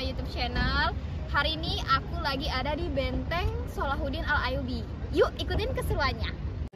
YouTube channel. Hari ini aku lagi ada di Benteng Salahuddin Al-Ayyubi. Yuk ikutin keseruannya.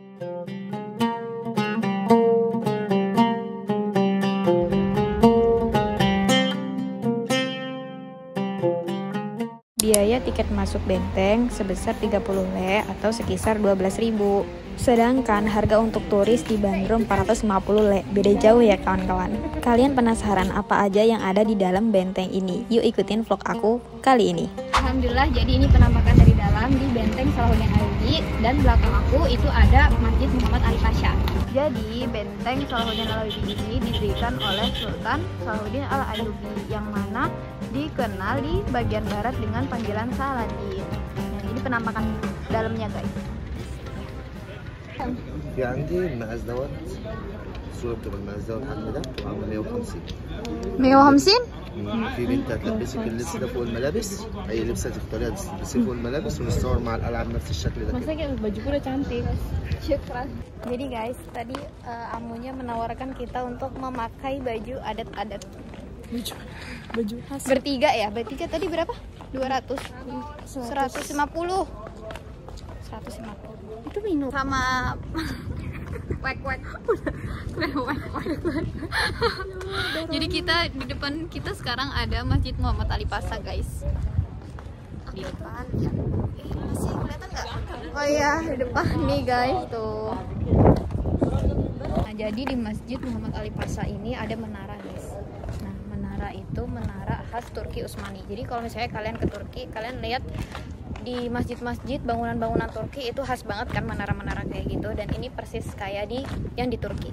Biaya tiket masuk benteng sebesar 30 le atau sekisar 12.000. Sedangkan harga untuk turis dibanderol 450 le. Beda jauh ya kawan-kawan. Kalian penasaran apa aja yang ada di dalam benteng ini? Yuk ikutin vlog aku kali ini. Alhamdulillah, jadi ini penampakan dari dalam di Benteng Salahuddin Al-Ayyubi, dan belakang aku itu ada Masjid Muhammad Ali Pasha. Jadi Benteng Salahuddin Al-Ayyubi ini didirikan oleh Sultan Salahuddin Al-Ayyubi yang mana dikenal di bagian barat dengan panggilan Saladin. Nah, ini penampakan dalamnya guys. في عندي المقاس دوت الصورة بتبقى المقاس دوت حجم ده بتبقى عاملة 150. 150? في بنت هتلبسك اللبس ده فوق الملابس، أي لبس هتختاريها تلبسيه فوق الملابس ونصور مع القلعة بنفس الشكل ده كده. Baju udah cantik. Syukran. Jadi guys, tadi Amunya menawarkan kita untuk memakai baju adat-adat. Baju khas. Bertiga ya? Bertiga tadi berapa? 200. 150. 150. Itu minum sama wek-wek. Jadi kita di depan kita sekarang ada Masjid Muhammad Ali Pasha guys. Di depan ya. Masih kelihatan nggak? Oh iya, di depan nih guys tuh. Nah, jadi di Masjid Muhammad Ali Pasha ini ada menara guys. Nah, menara itu menara khas Turki Utsmani. Jadi kalau misalnya kalian ke Turki, kalian lihat di masjid-masjid bangunan-bangunan Turki itu khas banget kan menara-menara kayak gitu, dan ini persis kayak di yang di Turki.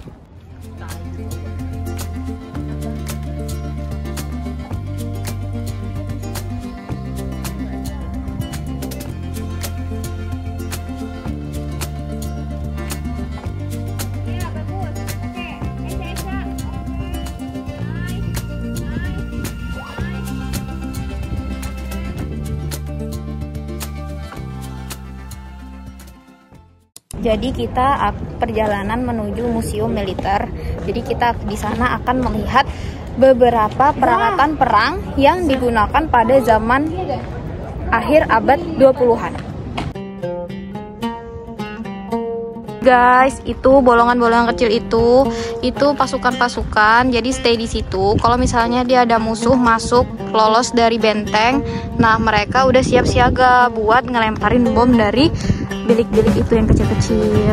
Jadi kita perjalanan menuju museum militer. Jadi kita di sana akan melihat beberapa peralatan perang yang digunakan pada zaman akhir abad 20-an. Guys, itu bolongan-bolongan kecil itu pasukan-pasukan. Jadi stay di situ. Kalau misalnya dia ada musuh masuk lolos dari benteng, nah mereka udah siap siaga buat ngelemparin bom dari bilik-bilik itu yang kecil-kecil.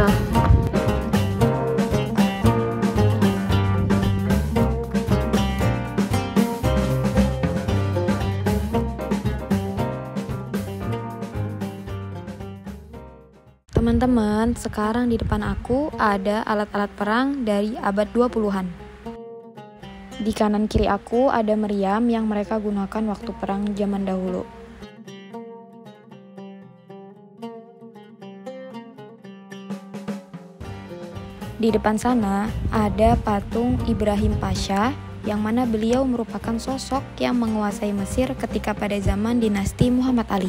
Teman-teman, sekarang di depan aku ada alat-alat perang dari abad 20-an. Di kanan kiri aku ada meriam yang mereka gunakan waktu perang zaman dahulu. Di depan sana ada patung Ibrahim Pasha, yang mana beliau merupakan sosok yang menguasai Mesir ketika pada zaman dinasti Muhammad Ali.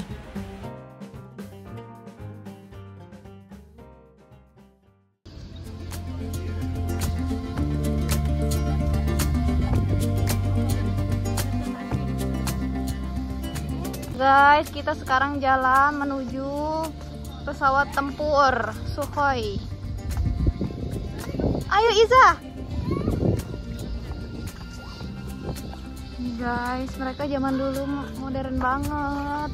Guys, kita sekarang jalan menuju pesawat tempur Sukhoi. Ayo Iza. Guys, mereka zaman dulu modern banget.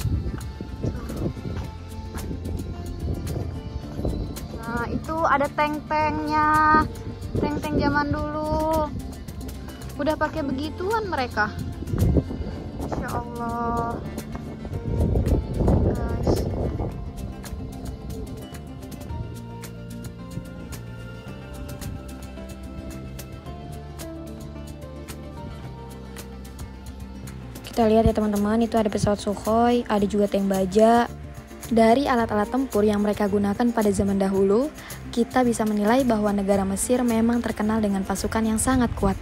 Nah, itu ada tank-tanknya. Tank-tank zaman dulu. Udah pakai begituan mereka. Masya Allah. Guys. Kita lihat ya teman-teman, itu ada pesawat Sukhoi, ada juga tank baja. Dari alat-alat tempur yang mereka gunakan pada zaman dahulu, kita bisa menilai bahwa negara Mesir memang terkenal dengan pasukan yang sangat kuat.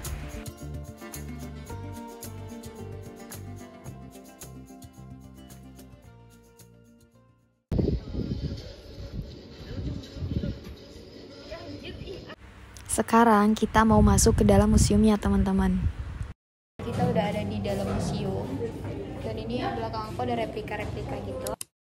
Sekarang kita mau masuk ke dalam museumnya teman-teman. Kita udah ada di dalam museum. gitu. Dan ini belakang aku ada replika-replika gitu.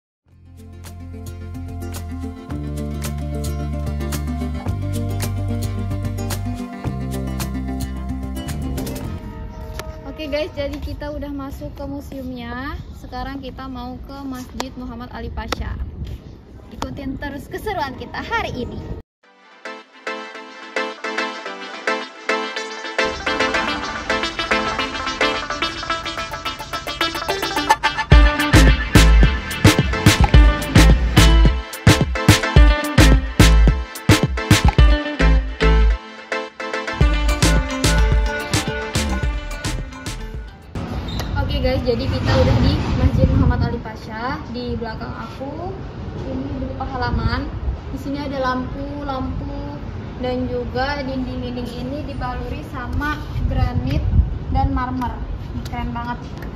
Oke guys, jadi kita udah masuk ke museumnya. Sekarang kita mau ke Masjid Muhammad Ali Pasha. Ikutin terus keseruan kita hari ini. Guys, jadi kita udah di Masjid Muhammad Ali Pasha. Di belakang aku ini berupa halaman. Di sini ada lampu-lampu dan juga dinding-dinding ini dibaluri sama granit dan marmer. Keren banget.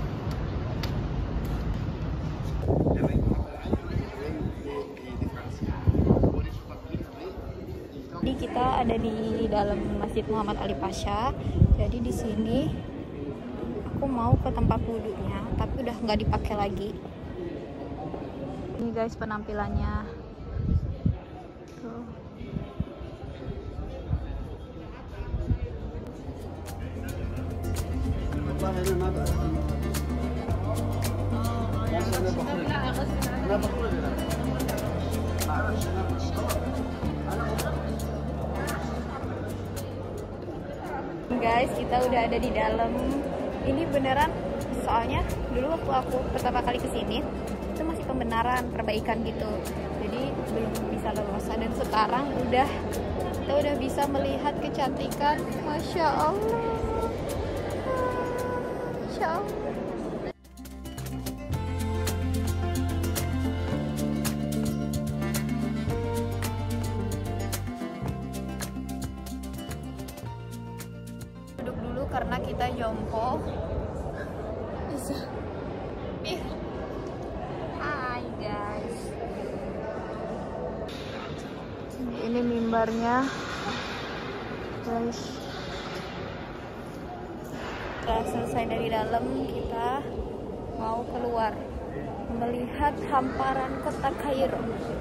Jadi kita ada di dalam Masjid Muhammad Ali Pasha. Jadi di sini aku mau ke tempat wudhunya, tapi udah nggak dipakai lagi. Ini guys penampilannya. Tuh. Guys, kita udah ada di dalam. Ini beneran, soalnya dulu waktu aku pertama kali kesini itu masih pembenaran, perbaikan gitu, jadi belum bisa leluasa. Dan sekarang kita udah bisa melihat kecantikan. Masya Allah, Masya Allah. Duduk dulu karena kita jongkok. Hai guys, ini mimbarnya guys. Setelah selesai dari dalam, kita mau keluar melihat hamparan kota Kairo.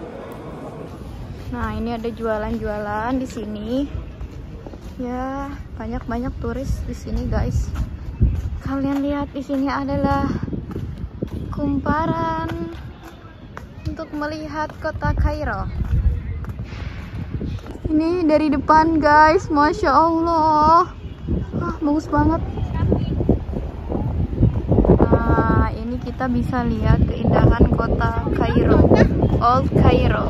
Nah, ini ada jualan-jualan di sini. Ya, banyak turis di sini guys. Kalian lihat, di sini adalah kumparan untuk melihat kota Kairo. Ini dari depan guys, Masya Allah. Bagus banget. Nah, ini kita bisa lihat keindahan kota Kairo, Old Cairo.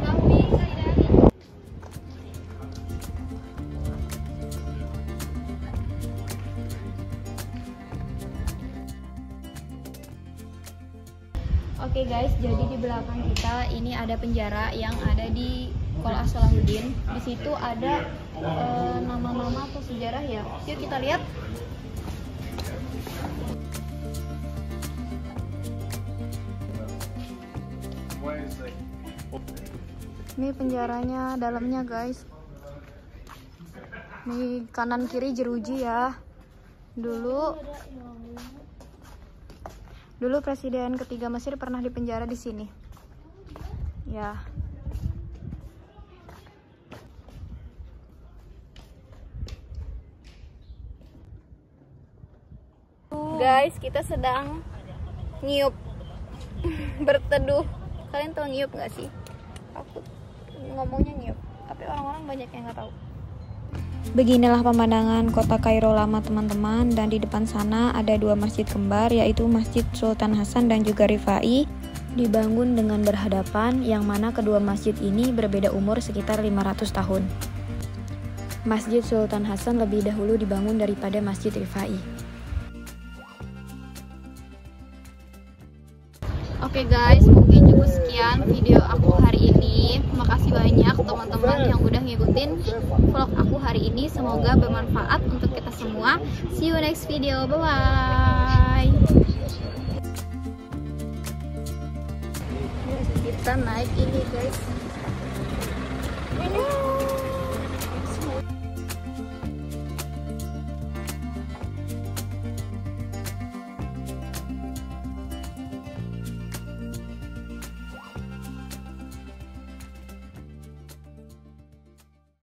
Oke guys, jadi di belakang kita ini ada penjara yang ada di Qala Salahuddin. Di situ ada nama-nama atau sejarah ya. Yuk kita lihat. Ini penjaranya, dalamnya guys. Nih kanan kiri jeruji ya. Dulu presiden ketiga Mesir pernah dipenjara di sini. Ya. Guys, kita sedang nyiup, berteduh. Kalian tahu nyiup nggak sih? Aku ngomongnya nyiup, tapi orang-orang banyak yang nggak tahu. Beginilah pemandangan kota Kairo lama teman-teman, dan di depan sana ada dua masjid kembar, yaitu Masjid Sultan Hasan dan juga Rifai, dibangun dengan berhadapan, yang mana kedua masjid ini berbeda umur sekitar 500 tahun. Masjid Sultan Hasan lebih dahulu dibangun daripada Masjid Rifai. Oke guys, mungkin cukup sekian video aku hari ini. Makasih banyak teman-teman yang udah ngikutin vlog aku hari ini. Semoga bermanfaat untuk kita semua. See you next video, bye bye. Kita naik ini guys.